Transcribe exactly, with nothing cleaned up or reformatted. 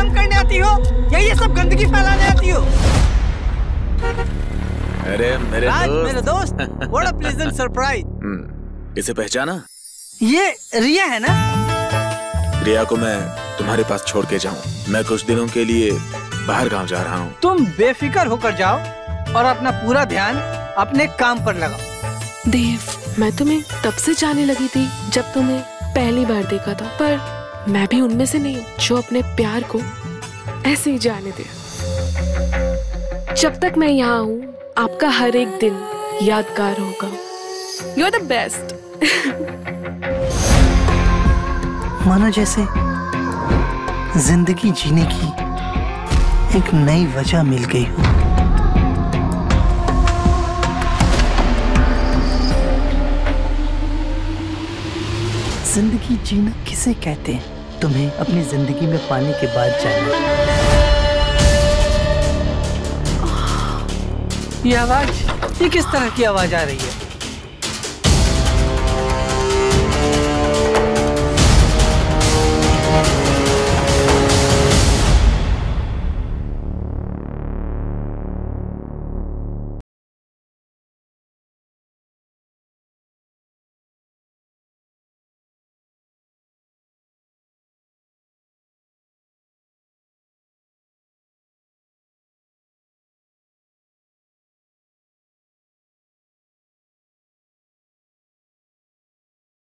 काम करने आती हो या ये सब गंदगी फैलाने आती हो? अरे मेरे राज, दोस्त मेरे दोस्त, what a pleasant surprise। इसे पहचाना? ये रिया है ना? रिया को मैं तुम्हारे पास छोड़ के जाऊं। मैं कुछ दिनों के लिए बाहर गांव जा रहा हूं। तुम बेफिक्र होकर जाओ और अपना पूरा ध्यान अपने काम पर लगाओ। देव, मैं तुम्हें तब से जाने लगी थी जब तुम्हें पहली बार देखा था, पर मैं भी उनमें से नहीं हूँ जो अपने प्यार को ऐसे ही जाने दे। जब तक मैं यहाँ हूँ, आपका हर एक दिन यादगार होगा। You are the best. मानो जैसे जिंदगी जीने की एक नई वजह मिल गई हो। जिंदगी जीना किसे कहते हैं, तुम्हें अपनी जिंदगी में पाने के बाद जाना। ये आवाज, ये किस तरह की आवाज आ रही है?